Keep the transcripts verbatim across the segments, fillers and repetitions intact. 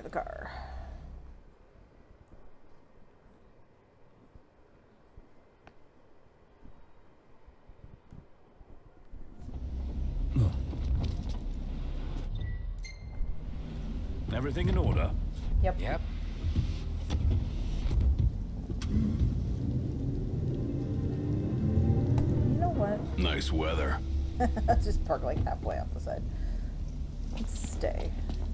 the car. Everything in order? Yep. Yep. You know what? Nice weather. Let's just park like halfway off the side. Let's stay.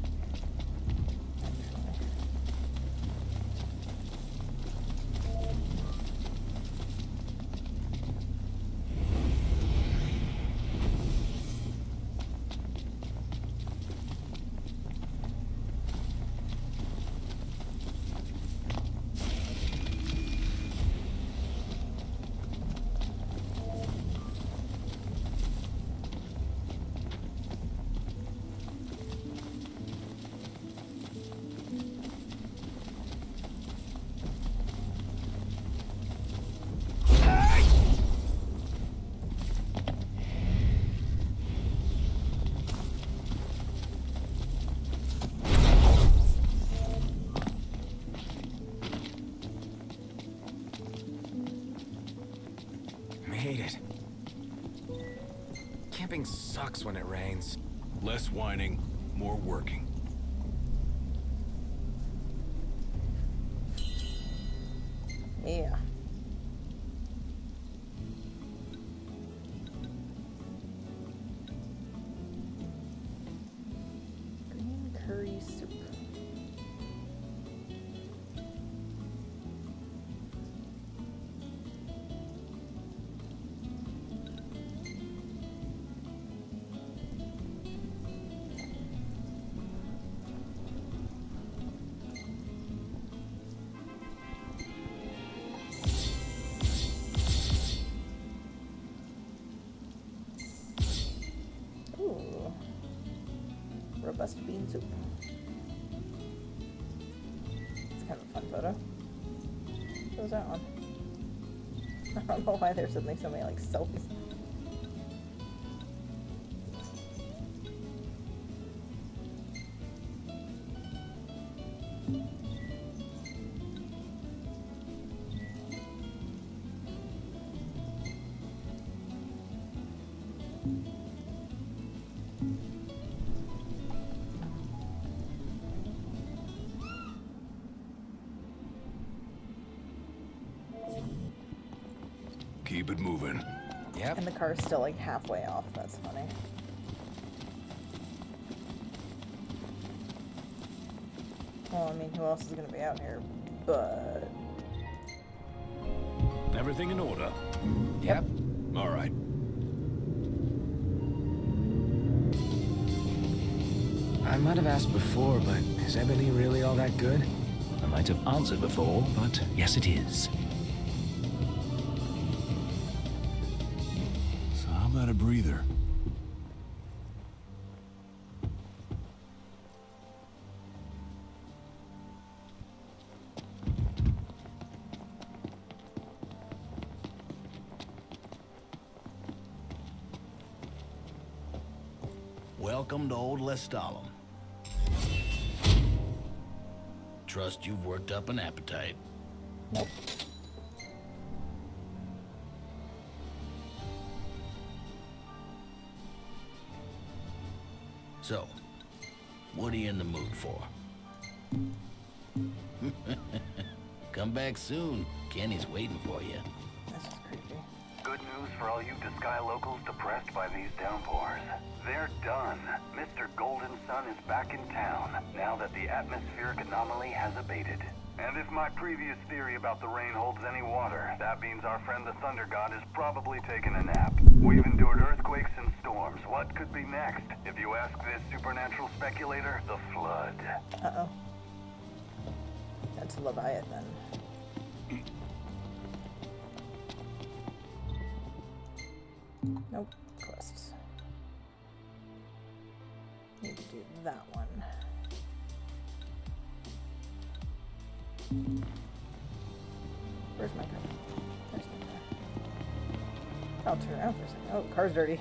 Made it. Camping sucks when it rains. Less whining, more working. Yeah. Green curry soup. Ooh. Robust bean soup. It's kind of a fun photo. What was that one? I don't know why there's suddenly so many like selfies. Keep it moving. Yep. And the car's still like halfway off. That's funny. Well, I mean, who else is going to be out here? But... Everything in order? Yep. All right. I might have asked before, but is ebony really all that good? I might have answered before, but yes, it is. So how about a breather? Welcome to Old Lestalem. Trust you've worked up an appetite. Nope. So, what are you in the mood for? Come back soon. Kenny's waiting for you. This is creepy. Good news for all you Sky locals depressed by these downpours. They're done. Mister Golden Sun is back in town, now that the atmospheric anomaly has abated. And if my previous theory about the rain holds any water, that means our friend the Thunder God is probably taking a nap. We've endured earthquakes and storms. What could be next? If you ask this supernatural speculator, the flood. Uh-oh. That's Leviathan. Nope. Quests. Need to do that one. Where's my car? There's my car. I'll turn around for a second. Oh, the car's dirty.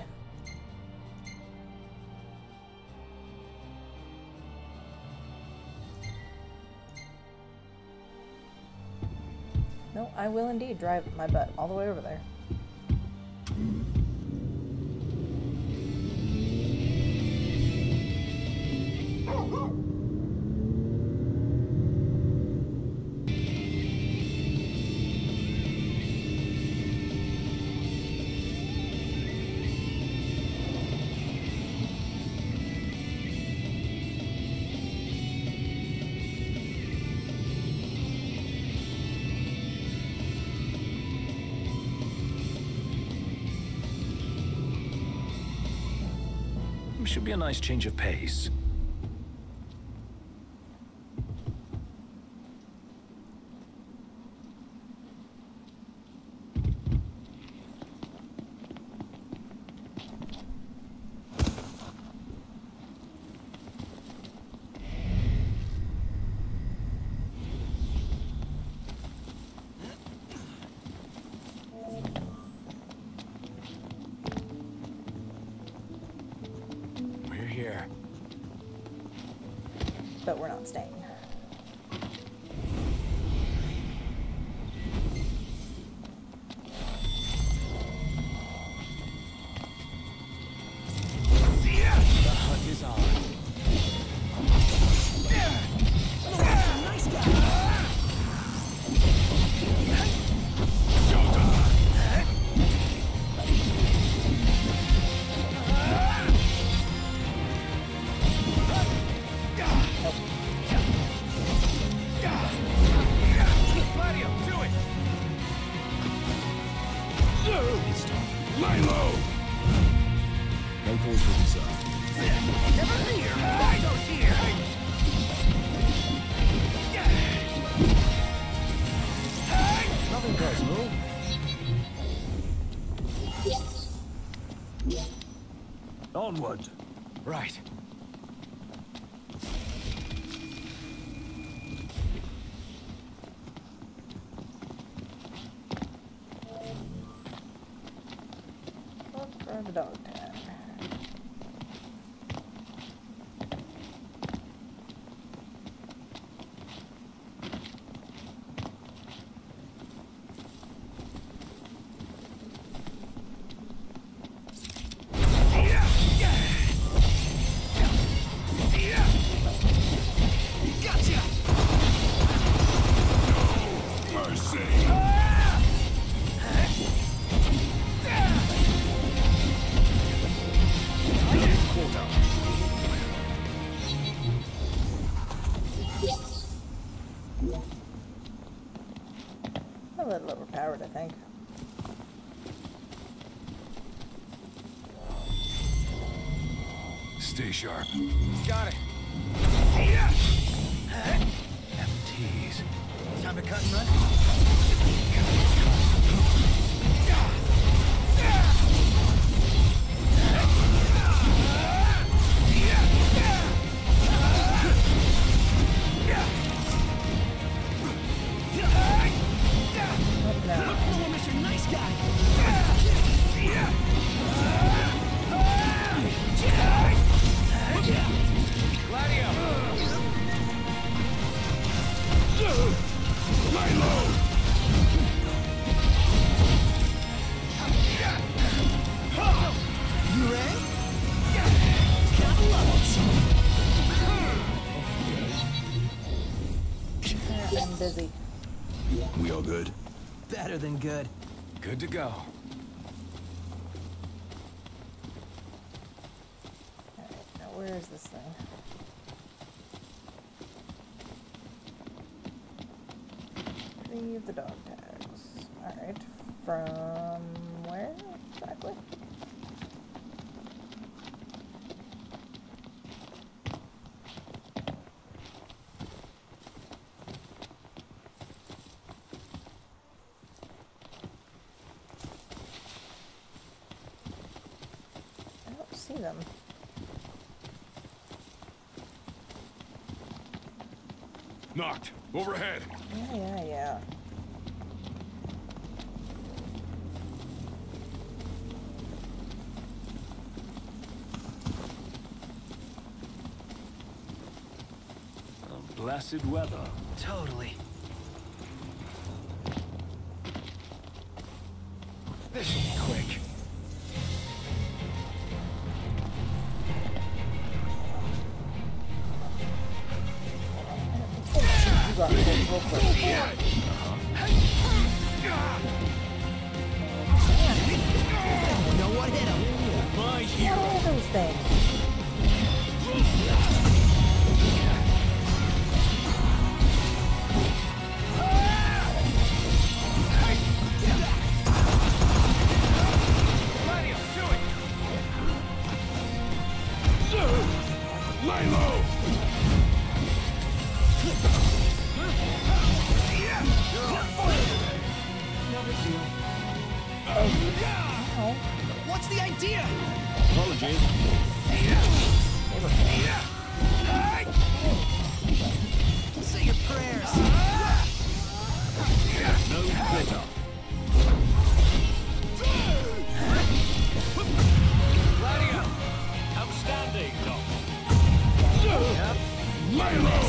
I will indeed drive my butt all the way over there. Should be a nice change of pace. But we're not staying. The hunt is on. Nice guy. Lie low! Locals will decide. Never fear! Bando's here! Nothing personal. Onward! Right. The dog tag. Gotcha! No mercy! A little overpowered, I think. Stay sharp. Got it. M Ts. Time to cut and run. Lie low! You ready? Gotta love Uh, I'm busy. We all good? it. Better than good. Good to go. Alright, now where is this thing? Retrieve the dog tags. Alright, from where exactly? I don't see them. Knocked. Overhead. Yeah, yeah, yeah. Blessed weather. Totally. This'll be quick. You got it real quick. You know what hit him? My hero. What are those things? Lay low! Oh, What's the idea? Apologies. Say your prayers. No better. Outstanding, Doc. Lay low!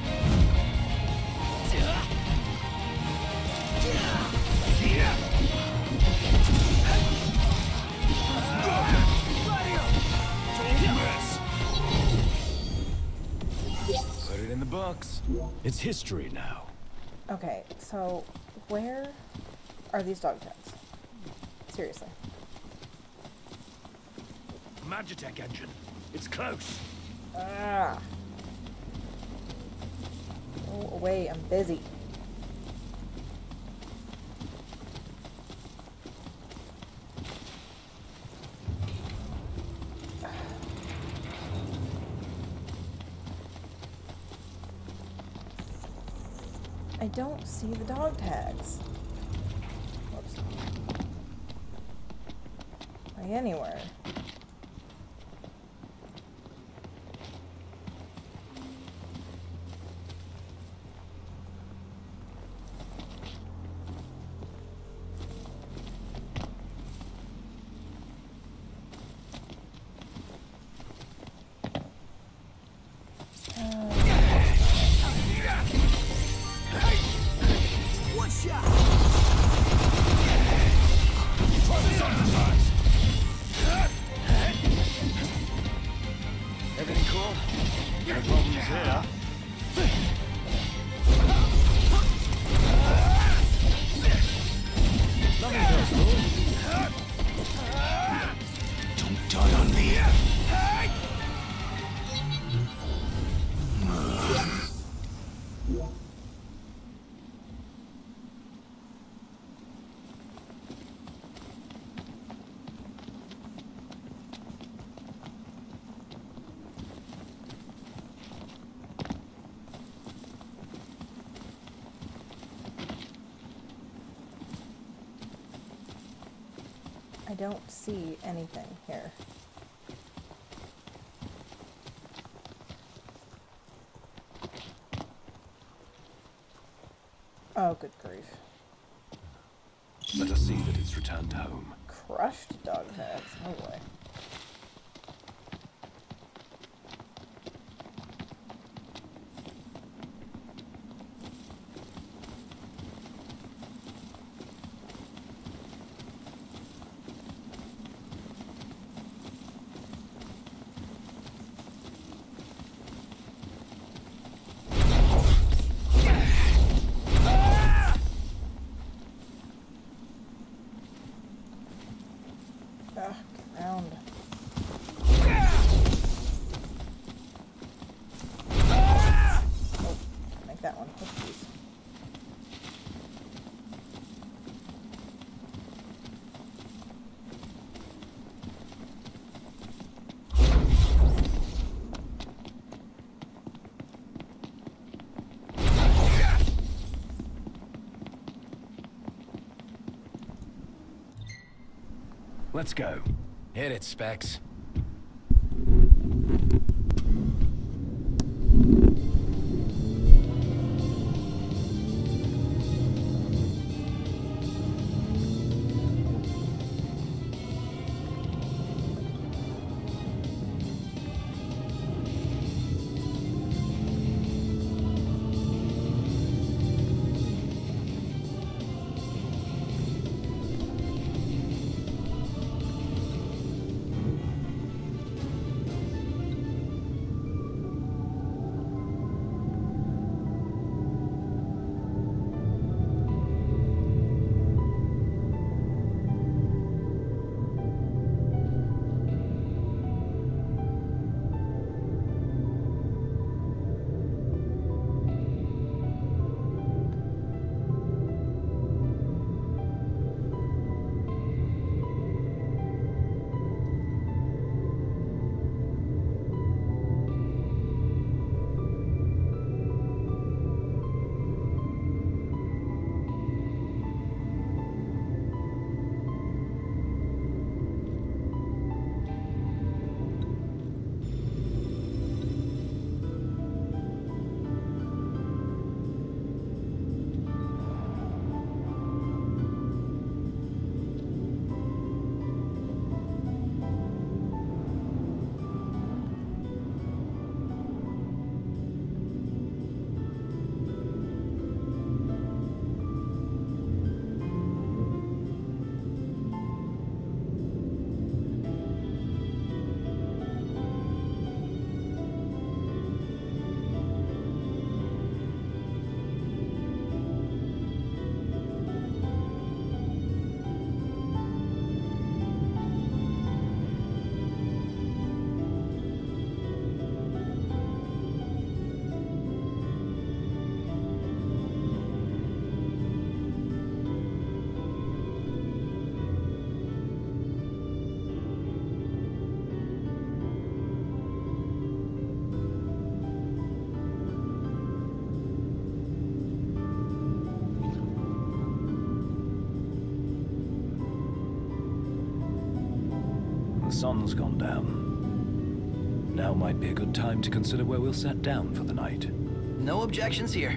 Don't miss! Put it in the books. It's history now. okay, so where are these dog tags? Seriously. Magitech engine. It's close. Ah. Go away, I'm busy. I don't see the dog tags. Whoops. Like anywhere. One shot. Try this exercise! Everything cool? No problems here. Nothing feels cool. Don't die on me. I don't see anything here. Oh, good grief. Let us see that it's returned home. Crushed dog tags. Oh boy. Ugh, get around. Oh, make that one. Oh, jeez. Let's go. Hit it, Specs. sun's gone down. Now might be a good time to consider where we'll set down for the night. No objections here.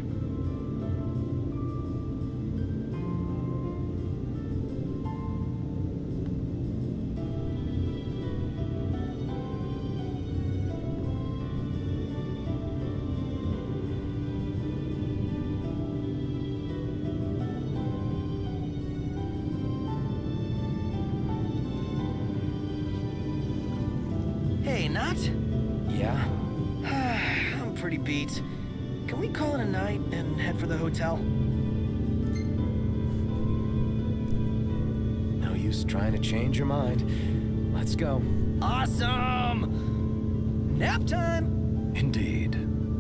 Hey, Nat? Yeah? I'm pretty beat. Can we call it a night and head for the hotel? No use trying to change your mind. Let's go. Awesome! Nap time! Indeed.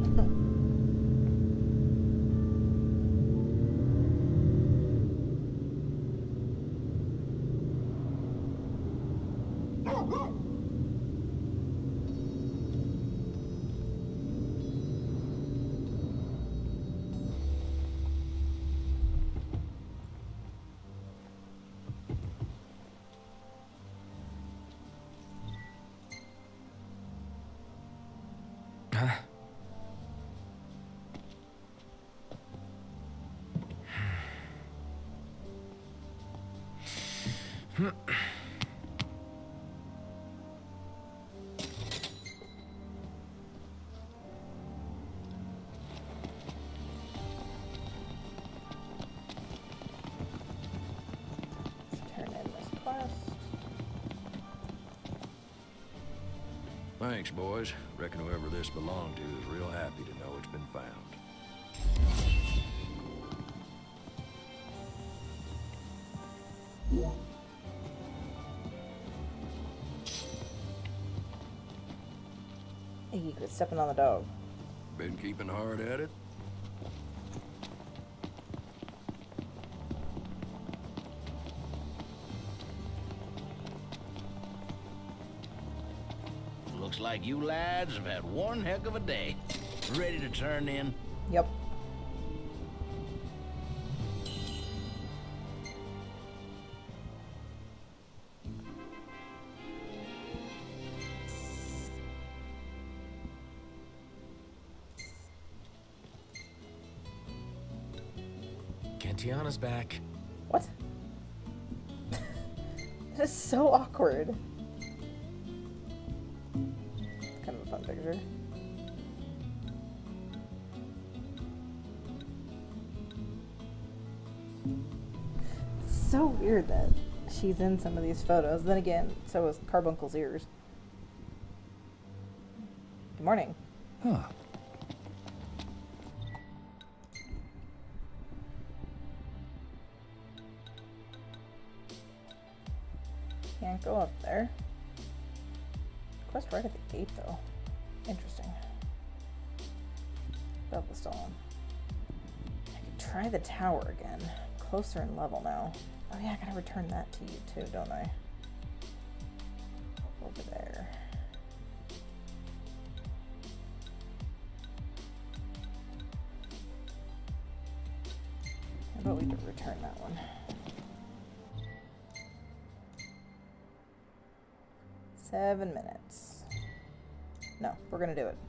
Huh? Turn in this quest. Thanks, boys. Reckon whoever this belonged to is real happy to know it's been found. Hey, you quit stepping on the dog. Been keeping hard at it? Looks like you lads have had one heck of a day. Ready to turn in? Yep. Tiana's back. What? That is so awkward. It's kind of a fun picture. It's so weird that she's in some of these photos. Then again, so is Carbuncle's ears. Good morning. Huh. Can't go up there. Quest right at the gate, though. Interesting. Belt was stolen. I could try the tower again. Closer in level now. Oh yeah, I gotta return that to you too, don't I? Over there. How about we return that one? Seven minutes. No, we're gonna do it.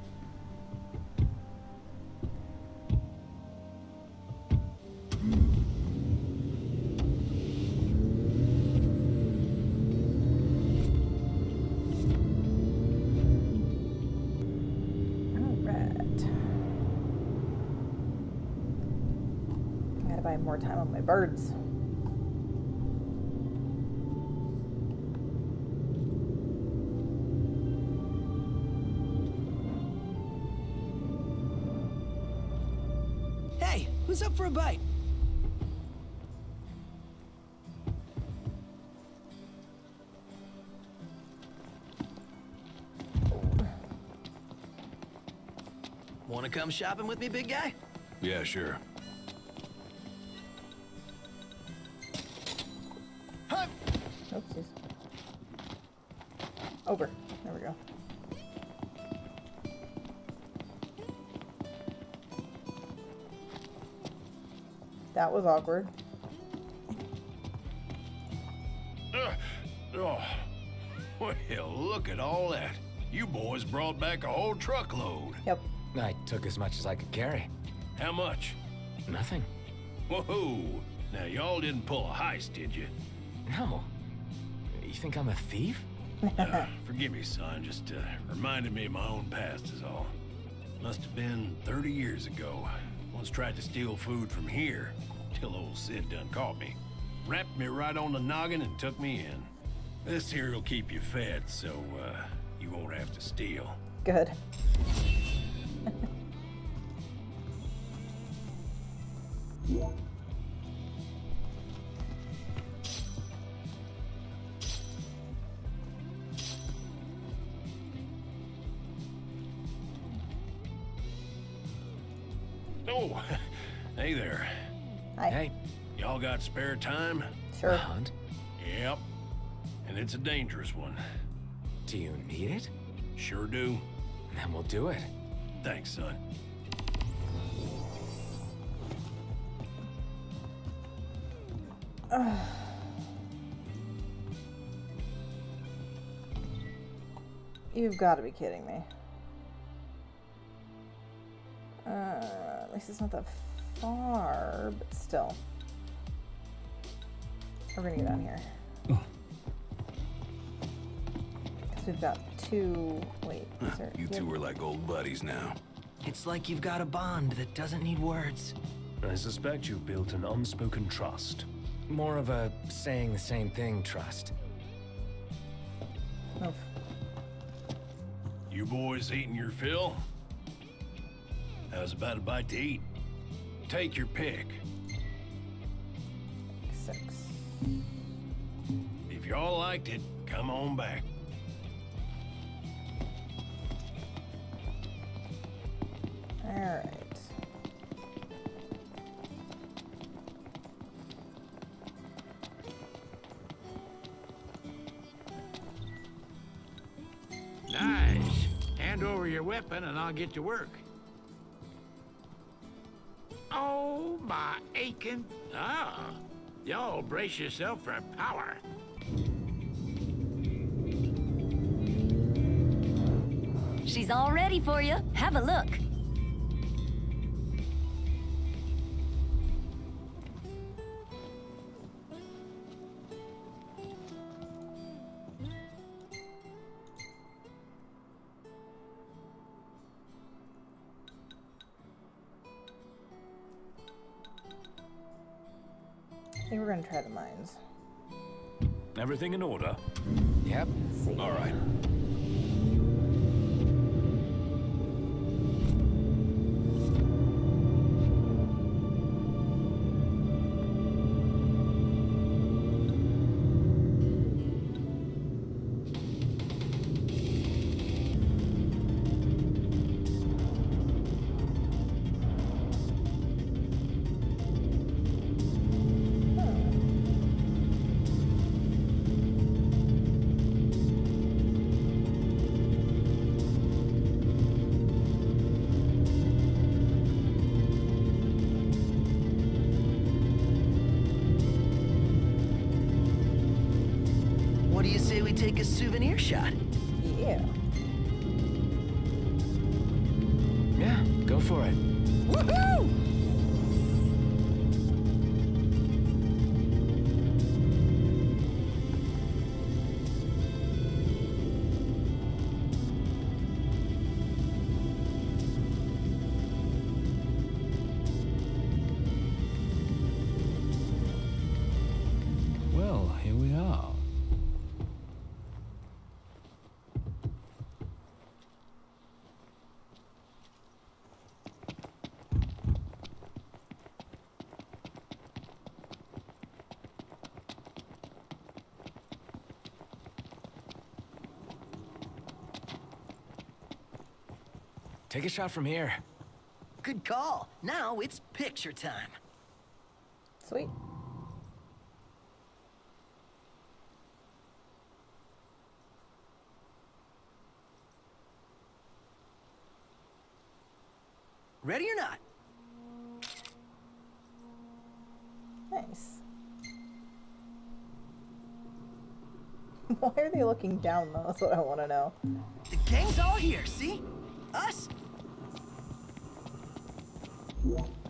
Alright. I gotta buy more time on my birds. Who's up for a bite? Wanna come shopping with me, big guy? Yeah, sure. Huh? Oopsies. Over. There we go. That was awkward. Uh, oh, wait. Look at all that. You boys brought back a whole truckload. Yep. I took as much as I could carry. How much? Nothing. Whoa! Now, y'all didn't pull a heist, did you? No. You think I'm a thief? Uh, forgive me, son. Just uh, reminded me of my own past is all. Must have been thirty years ago. Once tried to steal food from here, till old Sid done caught me. Wrapped me right on the noggin and took me in. This here'll keep you fed, so uh, you won't have to steal. Good. Oh, hey there. Hi. Hey, Y'all got spare time? Sure. a hunt? Yep. And it's a dangerous one. Do you need it? Sure do. Then we'll do it. Thanks, son. You've got to be kidding me. Uh, at least it's not that far, but still. We're gonna go down here. Because we've got two. Wait, is there, You two are like old buddies now. It's like you've got a bond that doesn't need words. I suspect you've built an unspoken trust. More of a saying the same thing trust. Move. You boys eating your fill? How's about a bite to eat? Take your pick. Six. If y'all liked it, come on back. All right. Nice. Hand over your weapon and I'll get to work. Oh, my aching. Ah, y'all brace yourself for power. She's all ready for you. Have a look. I think we're gonna try the mines. Everything in order? Yep. Let's see. All right. What do you say we take a souvenir shot? Yeah. Yeah, go for it. Woohoo! Well, here we are. Take a shot from here. Good call. Now it's picture time. Sweet. Ready or not? Nice. Why are they looking down though? That's what I want to know. The gang's all here, see? Us?